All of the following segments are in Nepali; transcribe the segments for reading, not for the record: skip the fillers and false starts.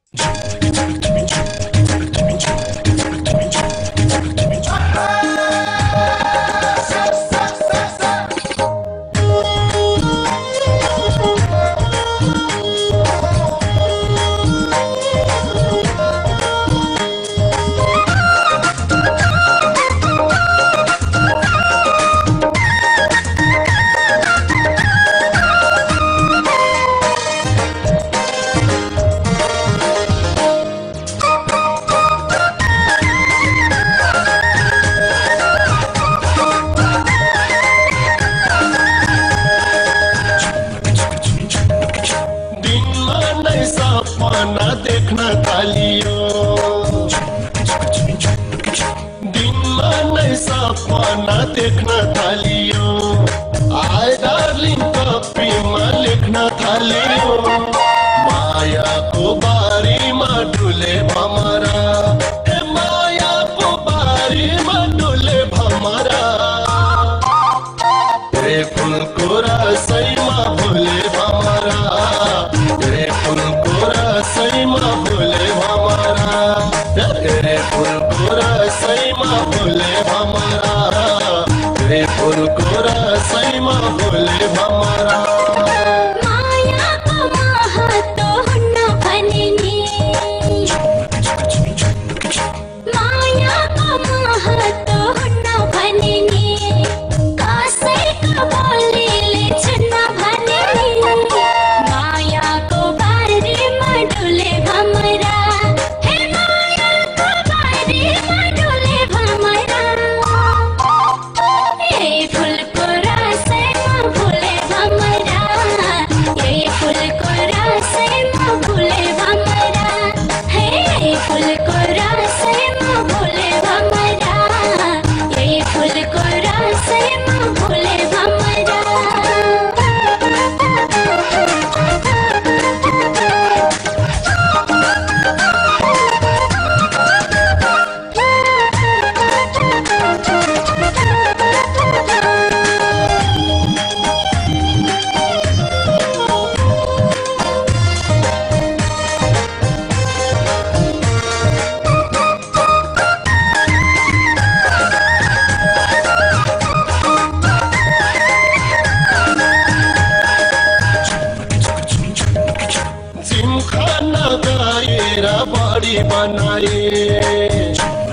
सपना देख्न थालियो दिनमा नै सपना देख्न थालियो आइ डार्लिङ कपीमा लेख्न थालियो मायाको बारीमा डुले भमरा ए मायाको बारीमा डुले भमरा रे फुलको रसैमा भुले भमरा रे फुलको रसैमा भुले भमरा रे फुलको रसैमा भुले भमरा रे फुलको रसैमा भुले भमरा बड़ी बनाए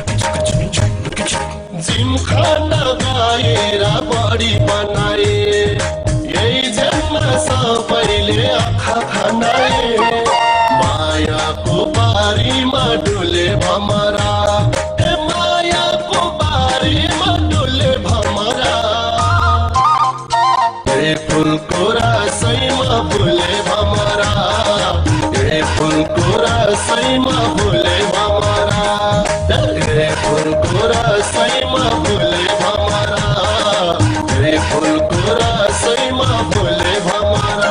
जिमखाना गाएर बड़ी बनाए यही जन्म सबैले आँखा खनाए मायाको बारीमा डुले भमरा ए मायाको बारीमा डुले भमरा रे फुलको रसैमा भुले भमरा रे फुलको रसैमा भुले भमरा रे फुलको रसैमा भुले भमरा रे फुलको रसैमा भुले भमरा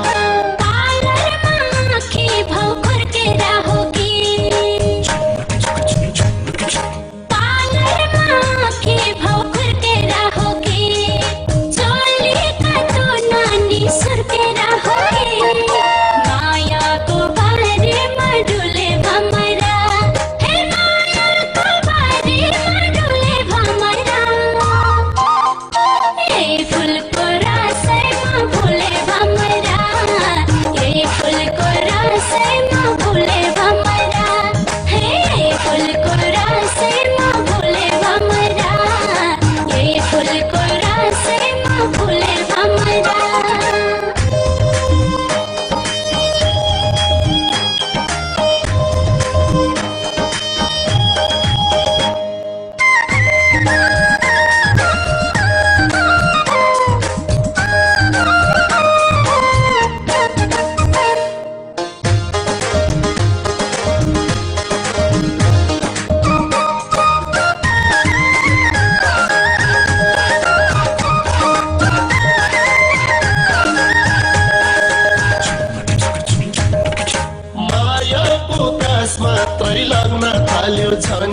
मात्रै लाग्न थाल्यो छन्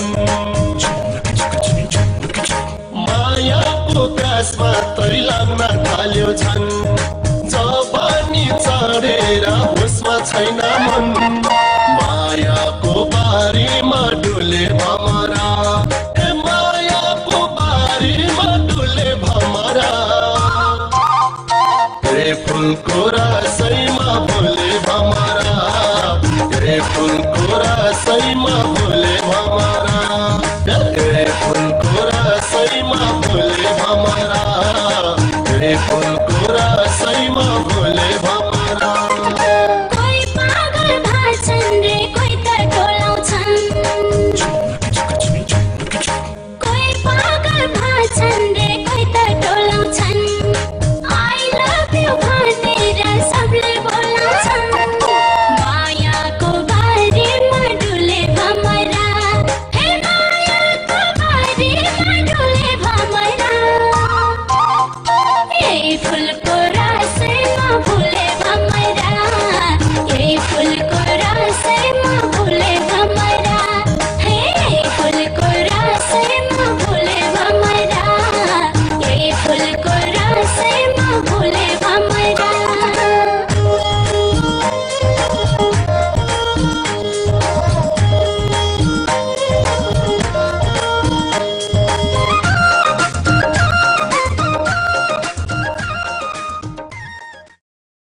मायाको प्यास मात्रै लाग्न थाल्यो छन् जवानी चढेर होसमा छैन मन माया फुलको रसैमा बोले भमरा, ए फुलको